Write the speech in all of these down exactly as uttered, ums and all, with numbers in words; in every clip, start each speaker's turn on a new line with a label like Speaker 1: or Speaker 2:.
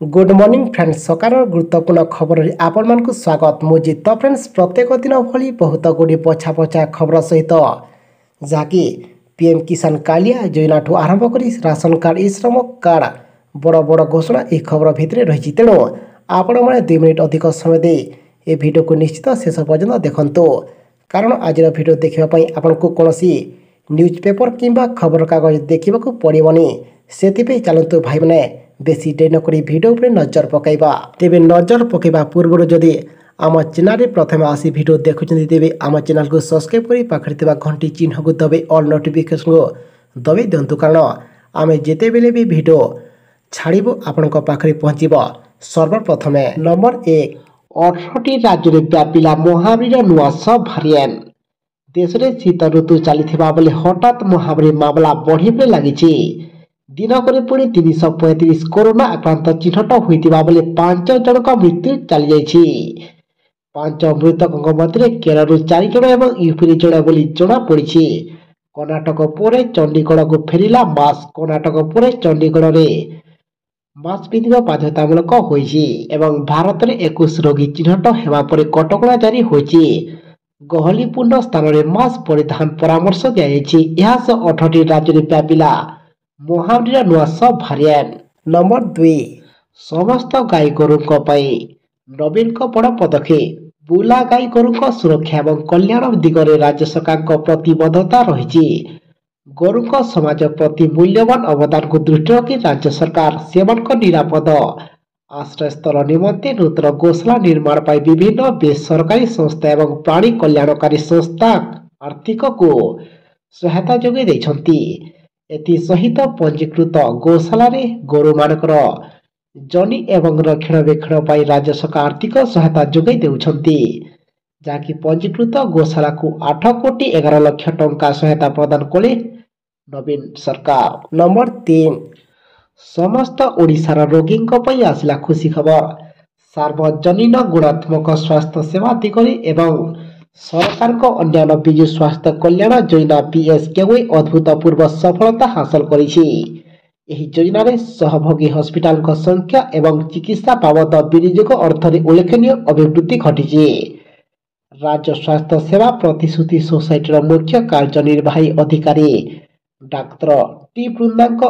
Speaker 1: Good morning friends सकार गुरुत्वपूर्ण खबर आपण मानक स्वागत मुझे तो फ्रेंड्स प्रत्येक दिन भली बहुत गुड़ी पछा पछा खबर सहित जहाँकि पीएम किसान कालिया योजना ठू आरंभ कर राशन कार्ड ई श्रम कार्ड बड़ बड़ घोषणा यह खबर भितर रही तेणु आपण मैंने दुई मिनिट अधिक समय दे ए वीडियो को निश्चित शेष पर्यंत देखंतु कारण आज वीडियो देखापी आपन को कौन न्यूज पेपर किंबा खबर कागज देखा पड़ोनी से चलतु भाई मैंने बेसी डेरी नक भिड नजर पकईवा तेज नजर पकईवा पूर्व जदि आम चैनल प्रथम आसी भिड देखुं तेज आम चैनल को सब्सक्राइब कर पाखे घंटी चिन्ह को दबाई ऑल नोटिफिकेशन को दबाई दिंतु कारण आम जिते बेले भी भिड छाड़ू आपण पाखे पहुँचब सर्वप्रथम नंबर एक अठारह राज्य में व्यापिला महामारी नुआ सब भारिएंट देश में शीत ऋतु चली हठात महामारी मामला बढ़े लगी दिनक पुणी तीन सौ पैंतीस कोरोना आक्रांत चिन्हट होता बेले पांच जन मृत्यु चली जाइए। पांच मृतक मध्य केरल चार जन और यूपी जड़े बोली जना पड़ी। कर्णाटक पर चंडीगढ़ को फेरिला मास्क कर्णाटक पर चंडीगढ़ में मास्क पिंधा बाध्यतामूलक एवं भारत में इक्कीस रोगी चिन्हट होगापर कटकणा जारी होती। गहलीपूर्ण स्थान में मास्क परिधान परामर्श दिखाई अठारह राज्य में व्यापिला महामारी नुआ सब भारिएंट। नंबर दुई समस्त गाई गोरु नवीन बड़ पदक्षेप बुला गाई गोरु सुरक्षा और कल्याण दिगरे राज्य सरकार प्रतिबद्धता रही। गोरु समाज प्रति मूल्यवान अवदान को दृष्टि रखी राज्य सरकार सेमनक निरापद आश्रयस्थल निमंते नूतन गौशाला निर्माण पर विभिन्न बेसरकारी संस्था एवं प्राणी कल्याणकारी संस्था आर्थिक को सहायता जोगाई देइछंती। एथि सहित पंजीकृत गौशाला गोरु मानकर जनी एवं रक्षणाबेक्षण पर राज्य सरकार आर्थिक सहायता जोगाई देउछंती जहाँकि पंजीकृत गौशाला को आठ कोटी एगार लक्ष टंका सहायता प्रदान कले नवीन सरकार। नंबर तीन समस्त ओडिशार रोगी आसला खुशी खबर सार्वजनीन गुणात्मक स्वास्थ्य सेवा दिगरे एवं सरकार को अन्य विजु स्वास्थ्य कल्याण योजना पीएसकेवाई अभूतपूर्व सफलता हासिल करिछि। एही योजना रे सहभागी हॉस्पिटल का संख्या एवं चिकित्सा बाबद विनियोग अर्थ रे उल्लेखनीय अभिवृद्धि घटिछि। राज्य स्वास्थ्य सेवा प्रतिश्रुति सोसाइटी मुख्य कार्यनिर्वाही अधिकारी डाक्टर टी वृंदांक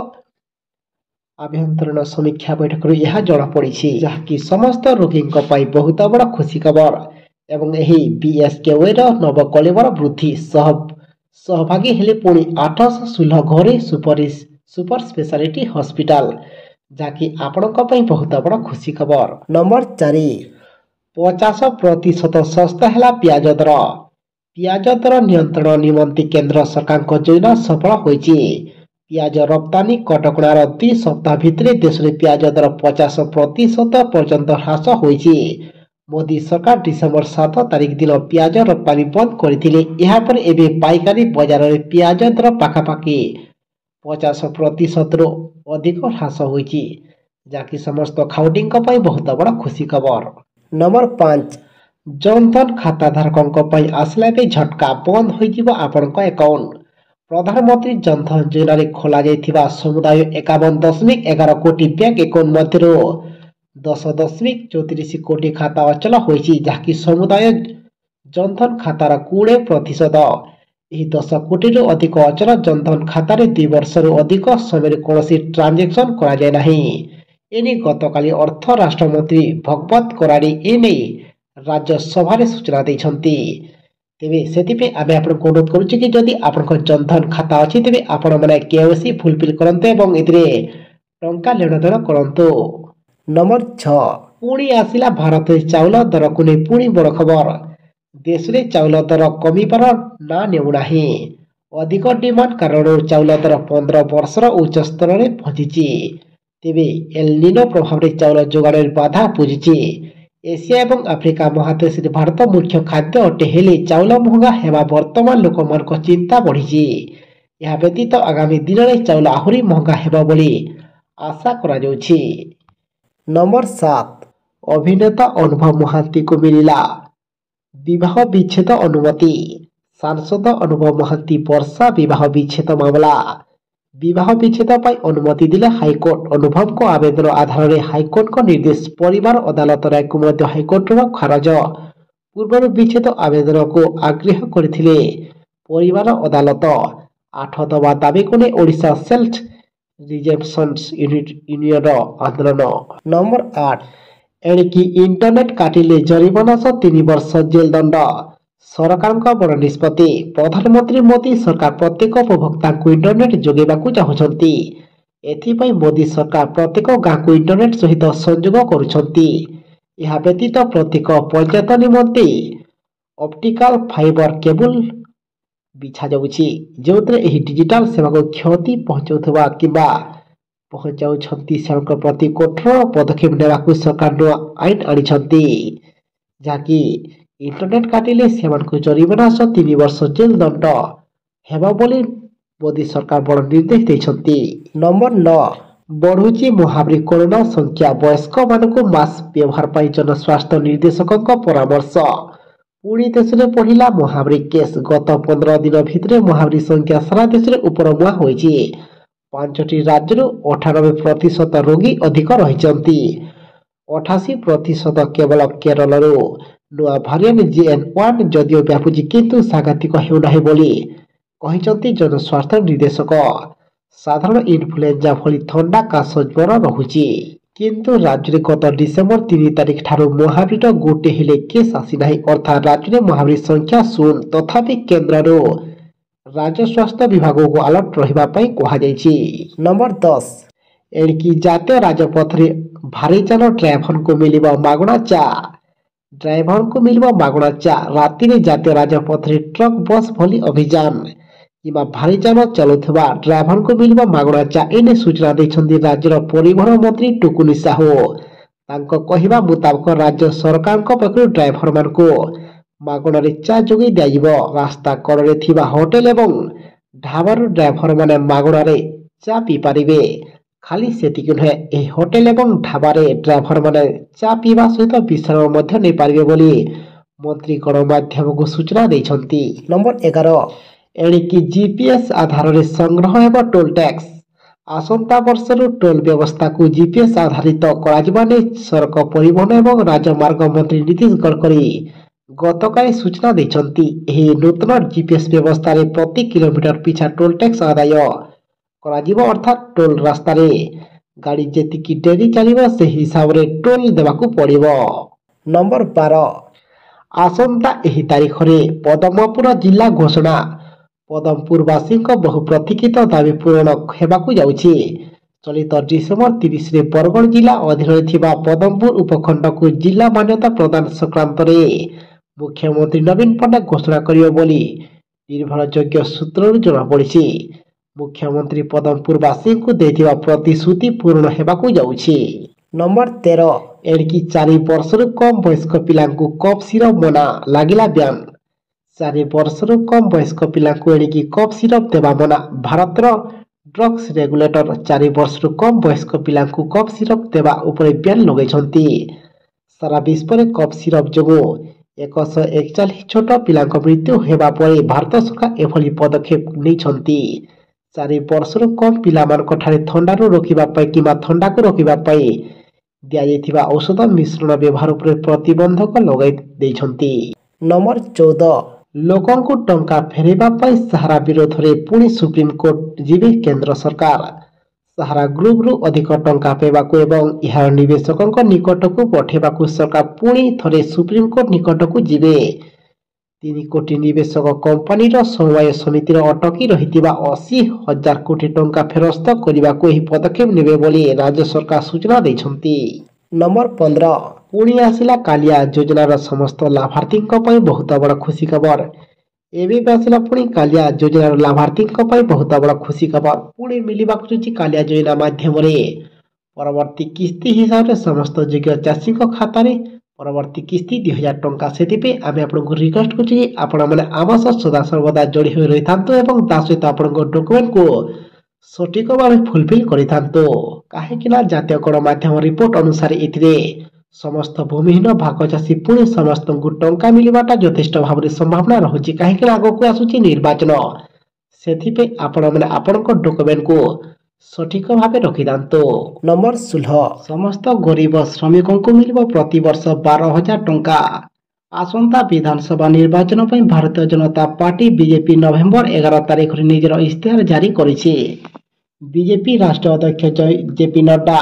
Speaker 1: आभ्यंतरण समीक्षा बैठक यह जना पड़ी जहाँकि समस्त रोगी बहुत बड़ खुशी खबर एवं यही बीएसकेवाई नवकलेवर वृद्धि सह सहभागी हेले पुणी आठश षोलह घरे सुपर सुपर स्पेशलिटी हॉस्पिटल जहाँकि आपण बहुत बड़ खुशी खबर। नंबर चारि पचास प्रतिशत सस्ता है पियाज दर पियाज दर नियंत्रण निमंते केंद्र सरकार योजना सफल होइछि। पियाज रप्तानी कटकणार दुई सप्ताह भितर देश में पियाज दर पचास प्रतिशत पर्यंत ह्रास होइछि। मोदी सरकार डिसेम्बर सात तारिख दिन पियाज रप्तानी बंद करते एबे पाइकारी बजार में पियाज दर पाखापाखि पचास प्रतिशत रु अधिक ह्रास होइछि जहाँकि समस्त खाउटी बहुत बड़ खुशी खबर। नंबर पांच जनधन खाता धारकों आसला भी झटका बंद हो आपण अकाउंट प्रधानमंत्री जनधन योजना रे खोला जाइथिबा समुदाय एकावन दशमिक एगार कोटी बैंक अकाउंट मध्य दस दशमिक चौतीस कोटी खाता अचल होइछि जहाँकि समुदाय जनधन खातार कोड़े प्रतिशत यही दस कोटी रु अधिक अचल जनधन खाता रे दुई वर्ष रु अधिक समय कौन ट्रांजेक्शन करा जाय नाही। एने गतकाली अर्थ राष्ट्रमंत्री भगवत कराड़ी एने राज्यसभा सूचना देइछंती। तेबे सेतिपे आमे आपन को अनुरोध करूछि कि जदि आपन जनधन खाता अछि तेबे आपण माने केवाईसी फुलफिल करंते एवं इतरे टंका लेन देन करंतो। नंबर छह पुणी आसिला भारत चाउल दर को नहीं पुणी बड़ खबर देश में चाउल दर कमिबार ना नेउना अधिक डिमांड कारण चाउल दर पंद्रह वर्षर उच्च स्तर में पहुंची। तेबे एलनिनो प्रभाव में चाउल जोगाण में बाधा पूजिछि। एशिया एवं आफ्रिका महादेश में भारत मुख्य खाद्य अटे हेले चाउल महंगा हेबा वर्तमान लोक मन चिंता बढ़ी। यह व्यतीत आगामी दिन में चाउल आहुरी महंगा हेबा बोली आशा करा जाउछि। नंबर सात अभिनेता अनुभव महांती को मिला विवाह विच्छेद अनुमति सांसद अनुभव महांती वर्षा विवाह विच्छेद मामला विवाह विच्छेद पर अनुमति दिले हाइकोर्ट अनुभव को आवेदन आधार में हाइकोर्ट को निर्देश परिवार अदालत राय को मध्य हाइकोर्ट खारज पूर्व विच्छेद आवेदन को आग्रह करथिले परिवार अदालत आठ दबा दाबी को Odisha self receptions unit union आंदोलन। नंबर आठ एणिकी इंटरनेट काटिले जरिमाना सह तीन वर्ष जेल दंड सरकार का बड़ निष्पत्ति प्रधानमंत्री मोदी सरकार प्रत्येक उपभोक्ता को इंटरनेट जोगेबाकू चाहुछंती एथिपाई मोदी सरकार प्रत्येक गाँ को इंटरनेट सहित संयोग करुछंती यह व्यतीत प्रत्येक पंचायत निमंते ऑप्टिकल फाइबर केबल बिछा जाउछि जोतरे एही डिजिटल सेवा को क्षति पहुंचाउथबा किबा पहुंचाउछंती सरकार प्रति कठोर पदक्षेप नेबाकू सरकार नुआ आईन आनिछंती जाकि इंटरनेट काटिले सेमानकु जरिमाना सह तीन वर्ष जेल दंड हेबा बोली मोदी सरकार बड़ निर्देश दैछंती। नंबर नौ बढ़ुची महामारी कोरोना संख्या वयस्क मानकु मास्क व्यवहार पाई जनस्वास्थ्य निर्देशक परामर्श पुणी देश में बढ़िला महामारी केस गत पंद्रह दिन भितर महामारी संख्या सारा देश में उपरमुआ होइछि पांचटी राज्य अठानबे प्रतिशत रोगी अधिक रहिछंती अठासी प्रतिशत केवल केरल नुआ भारिएंट जे एन वन जदिओ व्यापुची किंतु सांघातिक हेउनाही बोली कहिसंती जनस्वास्थ्य निर्देशक साधारण इन्फ्लुएंजा भली थंडा काश ज्वर रहुछि किंतु राज्य में गत डिसेम्बर तीन तारिख ठारू महामारी गोटे हेले केस आसीना अर्थात राज्य में महामारी संख्या शून्य तथापि केन्द्र राज्य स्वास्थ्य विभाग को अलर्ट रहिबा पई कहा जायछि। नंबर दस एणिकी जातीय राजपथ रे भारी जान ड्राइवर को मिलिबा मागणा चा ड्राइवर को मिलिबा मागणा चा राति में जातीय राजपथ रे ट्रक बस भली अभियान किबा भारी जान चलुथबा ड्राइवर को मिलिबा मागणा चा एने सूचना दैछंती राज्यर परिवहन मंत्री टुकुनी साहू तांको कहिबा मुताबिक राज्य सरकार को पक्षरु ड्राइवर मान को मागणारे चा जोगी दियाजिबो रास्ता कड़े थिबा होटेल एवं ढाबार ड्राइवर माने मागणारे चा पी पारिबे खाली सेतिक नुहे एही होटेल एवं ढाबारे ड्राइवर माने चा पीवा सहित विश्राम मध्य नै पारिबे बोली मंत्री गणमाध्यम को सूचना दैछंती। नंबर ग्यारह एणिकी जीपीएस आधार रे संग्रह एवं टोल टैक्स आसंता वर्षर टोल व्यवस्था को जीपीएस आधारित कराजिबा नै सड़क परिवहन एवं राजमार्ग मंत्री नीतीश गडकरी गतकाल सूचना दैछंती एही नूतन जीपीएस व्यवस्था रे प्रति किलोमीटर पिछा टोल टैक्स आदाय कराजिबो अर्थात टोल रास्ता रे गाड़ी जेतिकी डेरी चलिबो से हिसाब रे टोल देबाकू पड़िबो। नंबर बारह आसंता एही तारीख रे पदमपुर जिला घोषणा पदमपुरवासी बहु प्रतीक्षित दाबी पूरण हेबाकू जाउछि चलित डिसेम्बर तीस रे बरगढ़ जिला अधीन थिबा पदमपुर उपखंड को जिला मान्यता प्रदान संक्रांत रे मुख्यमंत्री नवीन पट्टनायक घोषणा करियो बोली निर्भरयोग्य सूत्रରୁ जଣା पड़िछि मुख्यमंत्री पदमपुरवासी को देथिबा प्रतिश्रुति पूर्ण हेबाकू जाउछि। नंबर तेरह एणिकी चारि वर्षरु कम वयस्क पिलांकु कप सिरप मना लागिला ब्यान चारि वर्षरु कम वयस्क पिलांकु एणिकी कप सिरप देबा मना भारतर ड्रग्स रेगुलेटर चारि वर्षरु कम वयस्क पिलांकु कप सिरप देबा उपरे ब्यान लगैछंती सारा विश्व में कप सिरप जोगु एक सौ एकचालीस छोट पिलांक मृत्यु हेबा परे भारत सरकार एभली पदक्षेप नैछंती चारि वर्षरु कम पिलामानक ठारे थंडारू रोकिबा पई किबा थंडाकू रोकिबा पई दियाଯାଇଥିବା औषध मिश्रण व्यवहार उपर प्रतिबंधक लगाई दैछंती। नंबर चौदह लोकंकु टंका फेरेबा पई सहारा विरोध रे पुणी सुप्रीम कोर्ट जीवे केंद्र सरकार सहारा ग्रुप रु अधिक टंका पेबाकू एवं इहार निवेशकंक निकटकू पठेबाकू सरकार पुणी थरे सुप्रीम कोर्ट निकटकू जीवे तीन कोटी निवेशक कंपनी समवाय समिति अटकी रहितिबा अस्सी हजार कोटी टंका फेरस्त करने एही पदक्षेप नेबे बोली राज्य सरकार सूचना दैछंती। नंबर पंद्रह पुणी आसिला कालिया योजनार समस्त लाभार्थी बहुत बड़ खुशी खबर एवं आसिला पुणी कालिया योजनार लाभार्थी बहुत बड़ खुशी खबर पुणी मिलवाक कालिया योजना माध्यम परवर्ती किस्ती हिसाब से समस्त योग्य चाषी खाता परवर्ती किस्ती दुई हजार टंका से आम आपको रिक्वेस्ट कर सदा सर्वदा जोड़ी हो रही था सहित आप डॉक्यूमेंट को सठिक भाव फुलफिल करें जातीय गणमाध्यम रिपोर्ट अनुसार ए समस्त भूमिहीन भाग चाषी पुणी समस्त टंका मिलवाटा यथेष्ट भाव में संभावना रही कहीं आग को आसूची निर्वाचन ସେଥିପାଇଁ ଆପଣମାନେ ଆପଣଙ୍କ ଡକୁମେଣ୍ଟକୁ ସଠିକ ଭାବେ ରଖିଥାନ୍ତୁ। ନମ୍ବର ଷୋହଳ, ସମସ୍ତ ଗରିବ ଶ୍ରମିକଙ୍କୁ ମିଳିବ ପ୍ରତିବର୍ଷ ବାର ହଜାର ଟଙ୍କା। ଆସନ୍ତା ବିଧାନସଭା ନିର୍ବାଚନ ପାଇଁ ଭାରତୀୟ ଜନତା ପାର୍ଟି ବିଜେପି ନଭେମ୍ବର ଏଗାର ତାରିଖରେ ନିଜର ଇସ୍ତାହାର ଜାରି କରିଛି। ବିଜେପି ରାଷ୍ଟ୍ରୀୟ ଅଧ୍ୟକ୍ଷ ଜେପି ନଡ୍ଡା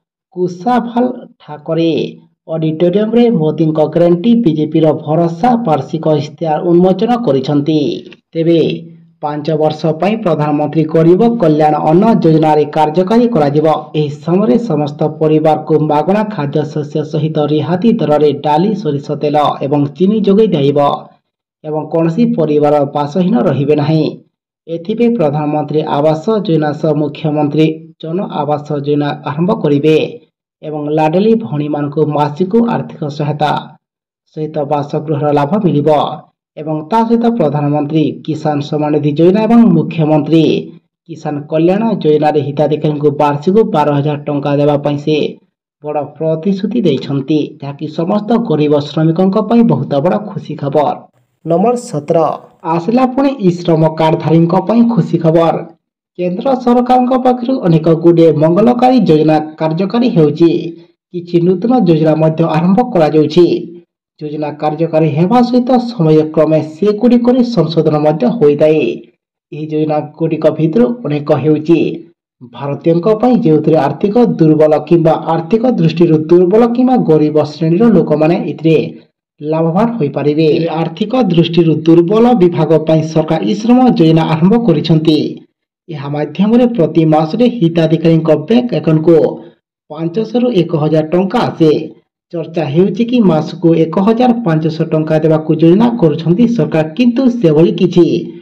Speaker 1: କୁଶାଭାଲ ଠାକରେ ଅଡିଟୋରିୟମରେ ମୋଦିଙ୍କ ଗ୍ୟାରେଣ୍ଟି ବିଜେପିର ଭରସା ବାର୍ଷିକ ଇସ୍ତାହାର ଉନ୍ମୋଚନ କରିଛନ୍ତି। ତେବେ ପାଞ୍ଚ ବର୍ଷ ପାଇଁ ପ୍ରଧାନମନ୍ତ୍ରୀ ଗରିବ କଲ୍ୟାଣ ଅନ୍ନ ଯୋଜନାରେ କାର୍ଯ୍ୟକାରୀ କରାଯିବ। ଏହି ସମୟରେ ସମସ୍ତ ପରିବାରକୁ ମାଗଣା ଖାଦ୍ୟଶସ୍ୟ ସହିତ ରିହାତି ଦରରେ ଡାଲି, ସୋରିଷ ତେଲ ଏବଂ ଚିନି ଯୋଗାଇ ଦିଆଯିବ ଏବଂ କୌଣସି ପରିବାର ବାସହୀନ ରହିବେ ନାହିଁ। ଏଥିପାଇଁ ପ୍ରଧାନମନ୍ତ୍ରୀ ଆବାସ ଯୋଜନା ସହ ମୁଖ୍ୟମନ୍ତ୍ରୀ ଜନ ଆବାସ ଯୋଜନା ଆରମ୍ଭ କରିବେ ଏବଂ ଲାଡଲି ଭଉଣୀମାନଙ୍କୁ ମାସିକ ଆର୍ଥିକ ସହାୟତା ସହିତ ବାସଗୃହର ଲାଭ ମିଳିବ ଏବଂ ତା ସହିତ ପ୍ରଧାନମନ୍ତ୍ରୀ କିଷାନ ସମ୍ମାନ ନିଧି ଯୋଜନା ଏବଂ ମୁଖ୍ୟମନ୍ତ୍ରୀ କିଷାନ କଲ୍ୟାଣ ଯୋଜନାରେ ହିତାଧିକାରୀଙ୍କୁ ବାର୍ଷିକ ବାର ହଜାର ଟଙ୍କା ଦେବା ପାଇଁ ସେ ବଡ଼ ପ୍ରତିଶ୍ରୁତି ଦେଇଛନ୍ତି, ଯାହାକି ସମସ୍ତ ଗରିବ ଶ୍ରମିକଙ୍କ ପାଇଁ ବହୁତ ବଡ଼ ଖୁସି ଖବର। ନମ୍ବର ସତର, ଆସିଲା ପୁଣି ଇ ଶ୍ରମ କାର୍ଡଧାରୀଙ୍କ ପାଇଁ ଖୁସି ଖବର। କେନ୍ଦ୍ର ସରକାରଙ୍କ ପାଖରୁ ଅନେକ ଗୁଡ଼ିଏ ମଙ୍ଗଳକାରୀ ଯୋଜନା କାର୍ଯ୍ୟକାରୀ ହେଉଛି। କିଛି ନୂତନ ଯୋଜନା ମଧ୍ୟ ଆରମ୍ଭ କରାଯାଉଛି। ଯୋଜନା କାର୍ଯ୍ୟକାରୀ ହେବା ସହିତ ସମୟକ୍ରମେ ସେଗୁଡ଼ିକରେ ସଂଶୋଧନ ମଧ୍ୟ ହୋଇଥାଏ। ଏହି ଯୋଜନା ଗୁଡ଼ିକ ଭିତରୁ ଅନେକ ହେଉଛି ଭାରତୀୟଙ୍କ ପାଇଁ, ଯେଉଁଥିରେ ଆର୍ଥିକ ଦୁର୍ବଳ କିମ୍ବା ଆର୍ଥିକ ଦୃଷ୍ଟିରୁ ଦୁର୍ବଳ କିମ୍ବା ଗରିବ ଶ୍ରେଣୀର ଲୋକମାନେ ଏଥିରେ ଲାଭବାନ ହୋଇପାରିବେ। ଆର୍ଥିକ ଦୃଷ୍ଟିରୁ ଦୁର୍ବଳ ବିଭାଗ ପାଇଁ ସରକାର ଇ ଶ୍ରମ ଯୋଜନା ଆରମ୍ଭ କରିଛନ୍ତି। ଏହା ମାଧ୍ୟମରେ ପ୍ରତି ମାସରେ ହିତାଧିକାରୀଙ୍କ ବ୍ୟାଙ୍କ ଆକାଉଣ୍ଟକୁ ପାଞ୍ଚଶହରୁ ଏକ ହଜାର ଟଙ୍କା ଆସେ। ଚର୍ଚ୍ଚା ହେଉଛି କି ମାସକୁ ଏକ ହଜାର ପାଞ୍ଚଶହ ଟଙ୍କା ଦେବାକୁ ଯୋଜନା କରୁଛନ୍ତି ସରକାର, କିନ୍ତୁ ସେଭଳି କିଛି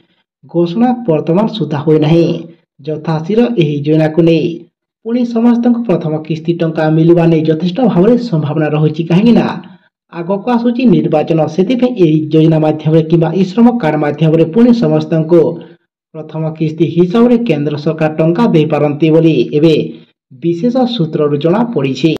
Speaker 1: ଘୋଷଣା ବର୍ତ୍ତମାନ ସୁଦ୍ଧା ହୋଇନାହିଁ। ଯଥାଶୀଘ୍ର ଏହି ଯୋଜନାକୁ ନେଇ ପୁଣି ସମସ୍ତଙ୍କୁ ପ୍ରଥମ କିସ୍ତି ଟଙ୍କା ମିଳିବା ନେଇ ଯଥେଷ୍ଟ ଭାବରେ ସମ୍ଭାବନା ରହିଛି, କାହିଁକି ନା ଆଗକୁ ଆସୁଛି ନିର୍ବାଚନ। ସେଥିପାଇଁ ଏହି ଯୋଜନା ମାଧ୍ୟମରେ କିମ୍ବା ଇ ଶ୍ରମ କାର୍ଡ ମାଧ୍ୟମରେ ପୁଣି ସମସ୍ତଙ୍କୁ ପ୍ରଥମ କିସ୍ତି ହିସାବରେ କେନ୍ଦ୍ର ସରକାର ଟଙ୍କା ଦେଇପାରନ୍ତି ବୋଲି ଏବେ ବିଶେଷ ସୂତ୍ରରୁ ଜଣାପଡ଼ିଛି।